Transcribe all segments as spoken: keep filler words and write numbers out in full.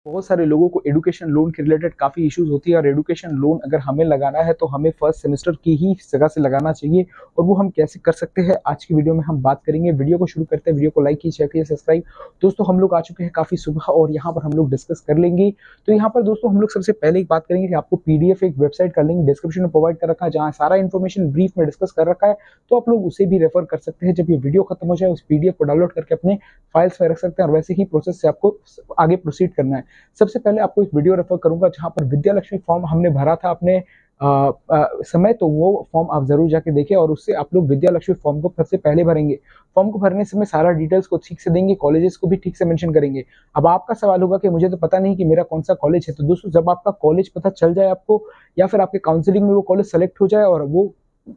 बहुत सारे लोगों को एजुकेशन लोन के रिलेटेड काफ़ी इश्यूज होती है और एजुकेशन लोन अगर हमें लगाना है तो हमें फर्स्ट सेमेस्टर की ही जगह से लगाना चाहिए और वो हम कैसे कर सकते हैं आज की वीडियो में हम बात करेंगे। वीडियो को शुरू करते हैं, वीडियो को लाइक कीजिए, शेयर कीजिए, सब्सक्राइब। दोस्तों हम लोग आ चुके हैं काफ़ी सुबह और यहाँ पर हम लोग डिस्कस कर लेंगे। तो यहाँ पर दोस्तों हम लोग सबसे पहले एक बात करेंगे कि आपको पीडीएफ एक वेबसाइट का लिंक डिस्क्रिप्शन में प्रोवाइड कर रखा है जहाँ सारा इन्फॉर्मेशन ब्रीफ में डिस्कस कर रखा है, तो आप लोग उसे भी रेफर कर सकते हैं। जब ये वीडियो खत्म हो जाए उस पीडीएफ को डाउनलोड करके अपने फाइल्स में रख सकते हैं और वैसे ही प्रोसेस से आपको आगे प्रोसीड करना है। सबसे पहले आपको एक वीडियो रेफर करूंगा जहां पर विद्या लक्ष्मी फॉर्म हमने भरा था अपने आ, आ, समय, तो वो फॉर्म आप जरूर जाके देखें और उससे आप लोग विद्या लक्ष्मी फॉर्म को सबसे पहले भरेंगे। फॉर्म को भरने समय सारा डिटेल्स को ठीक से देंगे, कॉलेजेस को भी ठीक से मेंशन करेंगे। अब आपका सवाल होगा कि मुझे तो पता नहीं कि मेरा कौन सा कॉलेज है, तो दोस्तों जब आपका कॉलेज पता चल जाए आपको या फिर आपके काउंसलिंग में वो कॉलेज सेलेक्ट हो जाए और वो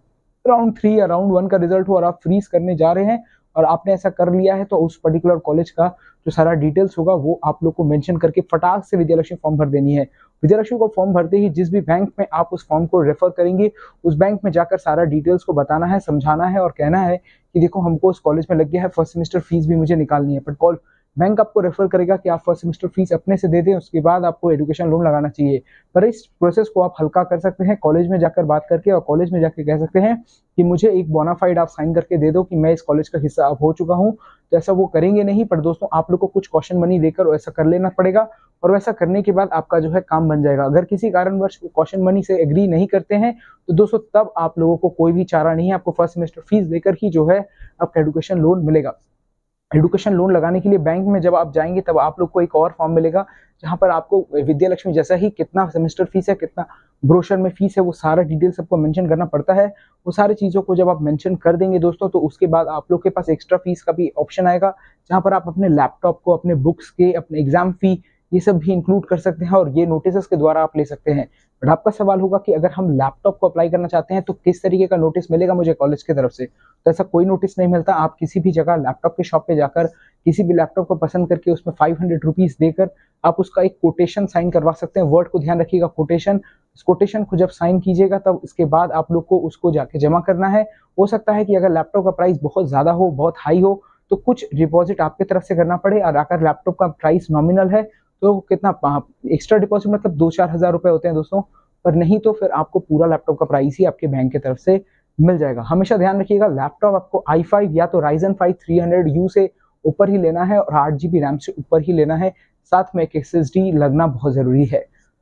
राउंड थ्री या राउंड वन का रिजल्ट हो और आप फ्रीज करने जा रहे हैं और आपने ऐसा कर लिया है, तो उस पर्टिकुलर कॉलेज का जो सारा डिटेल्स होगा वो आप लोग को मेंशन करके फटाक से विद्यालक्ष्मी फॉर्म भर देनी है। विद्यालक्ष्मी को फॉर्म भरते ही जिस भी बैंक में आप उस फॉर्म को रेफर करेंगे उस बैंक में जाकर सारा डिटेल्स को बताना है, समझाना है और कहना है कि देखो हमको उस कॉलेज में लग गया है, फर्स्ट सेमेस्टर फीस भी मुझे निकालनी है। बट कॉल बैंक आपको रेफर करेगा कि आप फर्स्ट सेमेस्टर फीस अपने से दे दें, उसके बाद आपको एजुकेशन लोन लगाना चाहिए। पर इस प्रोसेस को आप हल्का कर सकते हैं कॉलेज में जाकर बात करके और कॉलेज में जाकर कह सकते हैं कि मुझे एक बोनाफाइड आप साइन करके दे दो कि मैं इस कॉलेज का हिस्सा अब हो चुका हूं। तो ऐसा वो करेंगे नहीं, पर दोस्तों आप लोग को कुछ कॉशन मनी देकर ऐसा कर लेना पड़ेगा और वैसा करने के बाद आपका जो है काम बन जाएगा। अगर किसी कारणवश कॉशन मनी से एग्री नहीं करते हैं तो दोस्तों तब आप लोगों को कोई भी चारा नहीं है, आपको फर्स्ट सेमेस्टर फीस देकर ही जो है आपका एजुकेशन लोन मिलेगा। एजुकेशन लोन लगाने के लिए बैंक में जब आप जाएंगे तब आप लोग को एक और फॉर्म मिलेगा जहां पर आपको विद्या लक्ष्मी जैसा ही कितना सेमेस्टर फीस है, कितना ब्रोशर में फीस है, वो सारा डिटेल सबको मेंशन करना पड़ता है। वो सारी चीज़ों को जब आप मेंशन कर देंगे दोस्तों तो उसके बाद आप लोग के पास एक्स्ट्रा फीस का भी ऑप्शन आएगा जहां पर आप अपने लैपटॉप को, अपने बुक्स के, अपने एग्जाम फी ये सब भी इंक्लूड कर सकते हैं और ये नोटिस के द्वारा आप ले सकते हैं। बट आपका सवाल होगा कि अगर हम लैपटॉप को अप्लाई करना चाहते हैं तो किस तरीके का नोटिस मिलेगा मुझे कॉलेज की तरफ से? तो ऐसा कोई नोटिस नहीं मिलता। आप किसी भी जगह लैपटॉप के शॉप पे जाकर किसी भी लैपटॉप को पसंद करके उसमें फाइव हंड्रेड रुपीज देकर आप उसका एक कोटेशन साइन करवा सकते हैं। वर्ड को ध्यान रखिएगा, कोटेशन। इस कोटेशन को जब साइन कीजिएगा तब इसके बाद आप लोग को उसको जाके जमा करना है। हो सकता है कि अगर लैपटॉप का प्राइस बहुत ज्यादा हो, बहुत हाई हो, तो कुछ डिपॉजिट आपके तरफ से करना पड़े और अगर लैपटॉप का प्राइस नॉमिनल है तो कितना एक्स्ट्रा डिपॉजिट मतलब दो चार हजार रुपए होते हैं दोस्तों, पर नहीं तो फिर आपको पूरा लैपटॉप का प्राइस ही आपके बैंक की तरफ से मिल जाएगा। हमेशा ध्यान रखिएगा लैपटॉप आपको आई फाइव या तो Ryzen five three hundred U से ऊपर ही लेना है और आठ जीबी रैम से ऊपर ही लेना है, साथ में एक एसएसडी लगना बहुत जरूरी है।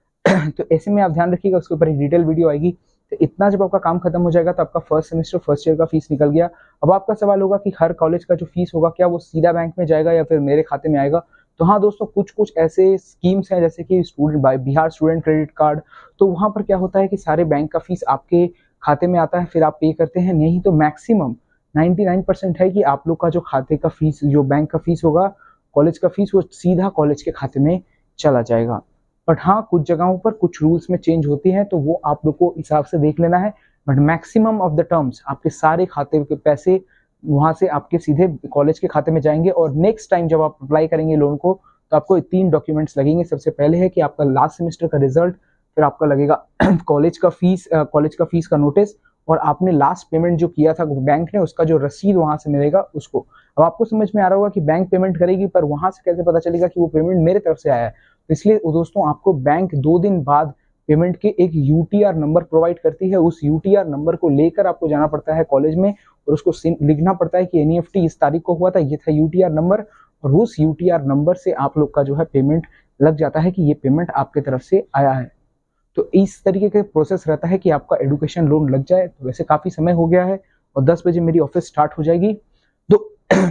तो ऐसे में आप ध्यान रखिएगा, उसके ऊपर एक डिटेल वीडियो आएगी। तो इतना जब आपका काम खत्म हो जाएगा तो आपका फर्स्ट सेमेस्टर फर्स्ट ईयर का फीस निकल गया। अब आपका सवाल होगा कि हर कॉलेज का जो फीस होगा क्या वो सीधा बैंक में जाएगा या फिर मेरे खाते में आएगा? तो हाँ दोस्तों, कुछ कुछ ऐसे स्कीम्स हैं जैसे कि student by Bihar student credit card, तो वहां पर क्या होता है कि सारे बैंक का फीस आपके खाते में आता है, फिर आप पे करते हैं। नहीं तो मैक्सिमम निन्यानवे परसेंट है कि आप लोग का जो खाते का फीस, जो बैंक का फीस होगा, कॉलेज का फीस, वो सीधा कॉलेज के खाते में चला जाएगा। बट हाँ, कुछ जगहों पर कुछ रूल्स में चेंज होती हैं तो वो आप लोग को हिसाब से देख लेना है। But maximum of the terms आपके सारे खाते के पैसे वहां से आपके सीधे कॉलेज के खाते में जाएंगे। और नेक्स्ट टाइम जब आप अप्लाई करेंगे लोन को तो आपको तीन डॉक्यूमेंट्स लगेंगे। सबसे पहले है कि आपका लास्ट सेमेस्टर का रिजल्ट, फिर आपका लगेगा कॉलेज का फीस, कॉलेज का फीस का नोटिस, और आपने लास्ट पेमेंट जो किया था बैंक ने उसका जो रसीद वहां से मिलेगा उसको। अब आपको समझ में आ रहा होगा कि बैंक पेमेंट करेगी, पर वहां से कैसे पता चलेगा कि वो पेमेंट मेरे तरफ से आया है? तो इसलिए दोस्तों आपको बैंक दो दिन बाद पेमेंट के एक यूटीआर नंबर प्रोवाइड करती है। उस यूटीआर नंबर को लेकर आपको जाना पड़ता है कॉलेज में और उसको लिखना पड़ता है कि एनईएफटी इस तारीख को हुआ था, ये था यूटीआर नंबर, और उस यूटीआर नंबर से आप लोग का जो है पेमेंट लग जाता है कि ये पेमेंट आपके तरफ से आया है। तो इस तरीके का प्रोसेस रहता है कि आपका एजुकेशन लोन लग जाए। तो वैसे काफी समय हो गया है और दस बजे मेरी ऑफिस स्टार्ट हो जाएगी, तो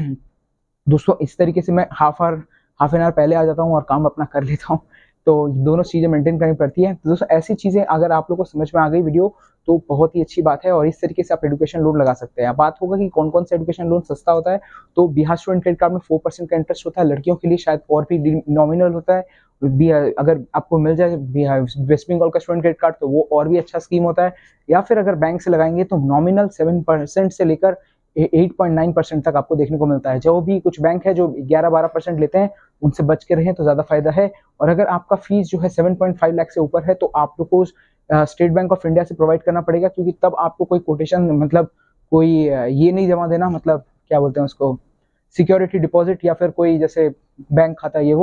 दोस्तों इस तरीके से मैं half hour half an hour पहले आ जाता हूँ और काम अपना कर लेता हूँ। तो दोनों चीजें मेंटेन करनी पड़ती है। तो दोस्तों ऐसी चीजें अगर आप लोगों को समझ में आ गई वीडियो तो बहुत ही अच्छी बात है और इस तरीके से आप एजुकेशन लोन लगा सकते हैं। बात होगा कि कौन कौन सा एजुकेशन लोन सस्ता होता है, तो बिहार स्टूडेंट क्रेडिट कार्ड में फोर परसेंट का इंटरेस्ट होता है, लड़कियों के लिए शायद और भी नॉमिनल होता है। अगर आपको मिल जाए वेस्ट बंगाल का स्टूडेंट क्रेडिट कार्ड तो वो और भी अच्छा स्कीम होता है। या फिर अगर बैंक से लगाएंगे तो नॉमिनल सेवन परसेंट से लेकर एट पॉइंट नाइन परसेंट तक आपको देखने को मिलता है। जो भी कुछ बैंक है जो ग्यारह बारह परसेंट लेते हैं उनसे बच के रहें तो ज्यादा फायदा है। और अगर आपका फीस जो है सेवन पॉइंट फाइव लाख से ऊपर है तो आप लोग को स्टेट बैंक ऑफ इंडिया से प्रोवाइड करना पड़ेगा, क्योंकि तब आपको कोई कोटेशन मतलब कोई ये नहीं जमा देना, मतलब क्या बोलते हैं उसको, सिक्योरिटी डिपॉजिट या फिर कोई जैसे बैंक खाता ये वो,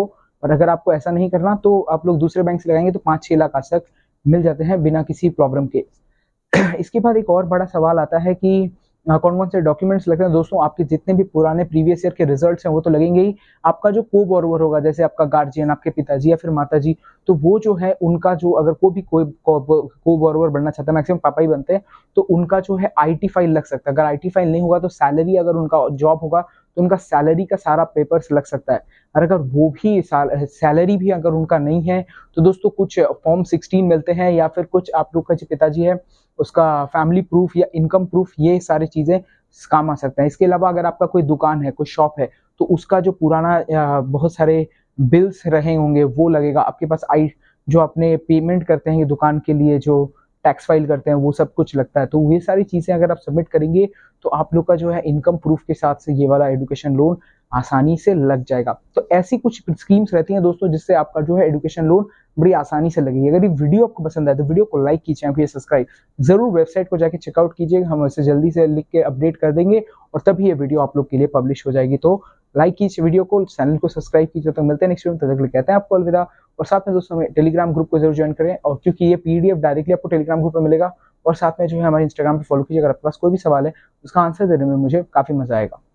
और अगर आपको ऐसा नहीं करना तो आप लोग दूसरे बैंक से लगाएंगे तो पाँच छः लाख आज तक मिल जाते हैं बिना किसी प्रॉब्लम के। इसके बाद एक और बड़ा सवाल आता है कि कौन कौन से डॉक्यूमेंट्स लगते हैं। दोस्तों आपके जितने भी पुराने प्रीवियस ईयर के रिजल्ट्स हैं वो तो लगेंगे ही, आपका जो को बोरोवर होगा जैसे आपका गार्जियन, आपके पिताजी या फिर माताजी, तो वो जो है उनका जो अगर कोई भी कोई को बोरोवर बनना चाहता है, मैक्सिमम पापा ही बनते हैं, तो उनका जो है आईटी फाइल लग सकता है। अगर आईटी फाइल नहीं होगा तो सैलरी, अगर उनका जॉब होगा तो उनका सैलरी का सारा पेपर्स लग सकता है। और अगर वो भी सैलरी भी अगर उनका नहीं है तो दोस्तों कुछ फॉर्म सिक्सटीन मिलते हैं, या फिर कुछ आप लोग का जो पिताजी है उसका फैमिली प्रूफ या इनकम प्रूफ, ये सारी चीजें काम आ सकते हैं। इसके अलावा अगर आपका कोई दुकान है, कोई शॉप है, तो उसका जो पुराना बहुत सारे बिल्स रहे होंगे वो लगेगा आपके पास। आई जो अपने पेमेंट करते हैं दुकान के लिए, जो टैक्स फाइल करते हैं, वो सब कुछ लगता है। तो ये सारी चीजें अगर आप सबमिट करेंगे तो आप लोग का जो है इनकम प्रूफ के साथ से ये वाला एजुकेशन लोन आसानी से लग जाएगा। तो ऐसी कुछ स्कीम्स रहती हैं दोस्तों जिससे आपका जो है एजुकेशन लोन बड़ी आसानी से लगेगी। अगर ये वीडियो आपको पसंद आए तो वीडियो को लाइक कीजिए, चैनल को सब्सक्राइब जरूर, वेबसाइट को जाके चेकआउट कीजिएगा, हम इसे जल्दी से लिख के अपडेट कर देंगे और तभी ये वीडियो आप लोग के लिए पब्लिश हो जाएगी। तो लाइक कीजिए वीडियो को, चैनल को सब्सक्राइब कीजिए। तो मिलते हैं नेक्स्ट वीडियो में, तब तक कहते हैं आपको अलविदा। और साथ में दोस्तों में टेलीग्राम ग्रुप को जरूर ज्वाइन करें, और क्योंकि ये पीडीएफ डायरेक्टली आपको टेलीग्राम ग्रुप में मिलेगा। और साथ में जो है हमारे इंस्टाग्राम पे फॉलो कीजिए। अगर आपके पास कोई भी सवाल है उसका आंसर देने में मुझे काफी मजा आएगा।